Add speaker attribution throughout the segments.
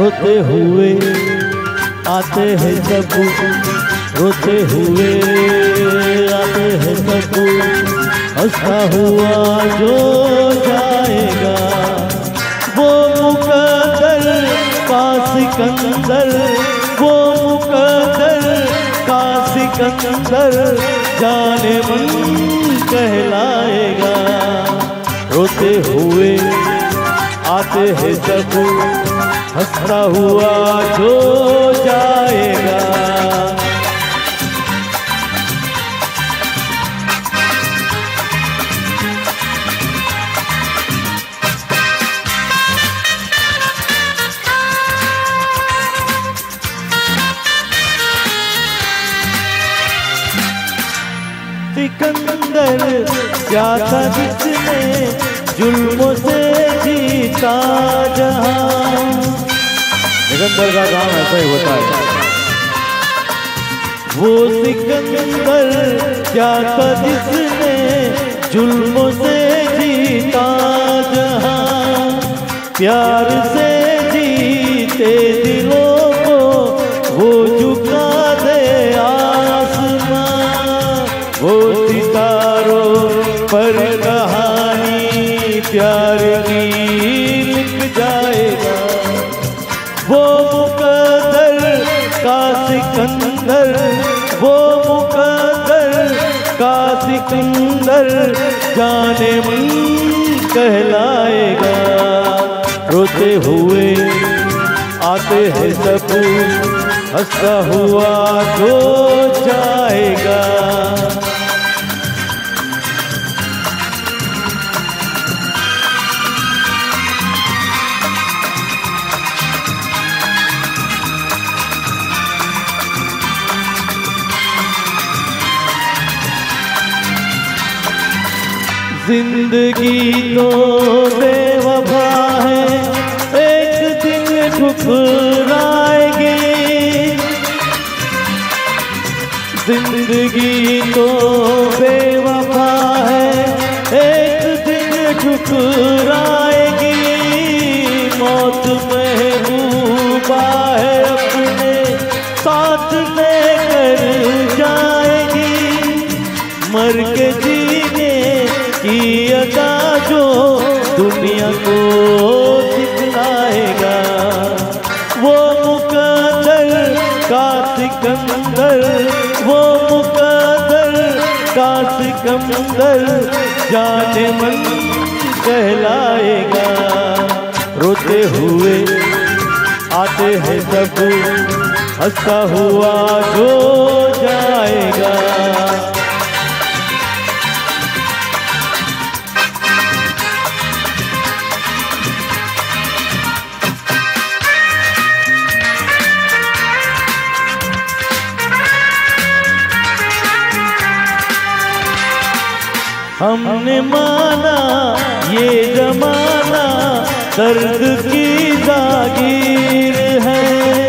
Speaker 1: रोते हुए आते हैं सब, रोते हुए आते हैं सब, हंसता हुआ जो जाएगा वो मुकद्दर का सिकंदर, वो मुकद्दर का सिकंदर जाने मन कहलाएगा। रोते हुए आते हैं सब, हंसता हुआ जो जाएगा। सिकंदर क्या था जिसने जुल्मों से जीता जहां। सिकंदर का काम ऐसा ही होता है। वो सिकंदर क्या था जिसने जुल्मों से जीता जहां, प्यार से जीते दिलों को वो झुका दे आसमां। वो सितारों पर कहानी प्यार की लिख जाएगा। वो मुकद्दर का सिकंदर, वो मुकद्दर का सिकंदर जाने मन कहलाएगा। रोते हुए आते हैं सब, हंसता हुआ जो जाएगा। जिंदगी तो बेवफा है, एक दिन ठुकराएगी। जिंदगी तो बेवफा है, एक दिन ठुकराएगी। मौत महबूबा है, अपने साथ लेकर जाएगी। मर के जीने की अदा जो दुनिया को दिखलाएगा। वो मुकद्दर का सिकंदर, वो मुकद्दर का सिकंदर जाने मन कहलाएगा। रोते हुए आते हैं सब, हंसता हुआ जो जाएगा। हमने माना ये जमाना दर्द की जागीर है।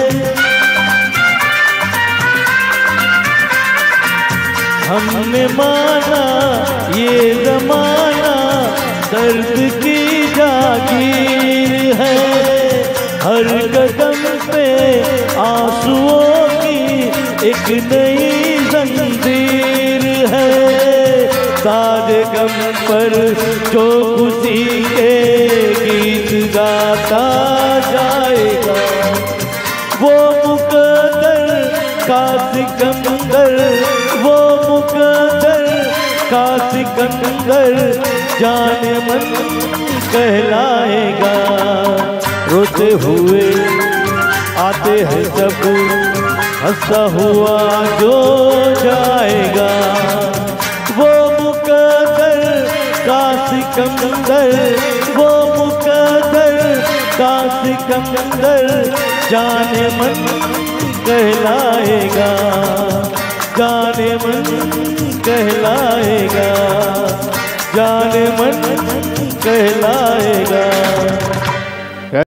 Speaker 1: हमने माना ये जमाना दर्द की जागीर है। हर कदम पे आंसुओं की एक नई जंजीर है। सारे गम पर जो खुशी के गीत गाता जाएगा। वो मुकद्दर का सिकंदर, वो मुकद्दर का सिकंदर जाने मन कहलाएगा। रोते हुए आते हैं सब, हंसता हुआ जो जाएगा। वो मुकद्दर का सिकंदर, वो मुकद्दर का सिकंदर जाने मन कहलाएगा। जाने मन कहलाएगा, जाने मन कहलाएगा।